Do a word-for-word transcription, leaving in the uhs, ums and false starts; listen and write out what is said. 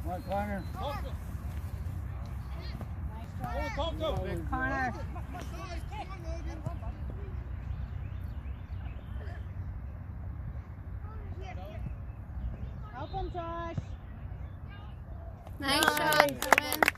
Come on, Connor. Nice try. Connor. Help him, Josh. Nice shot, Corbin.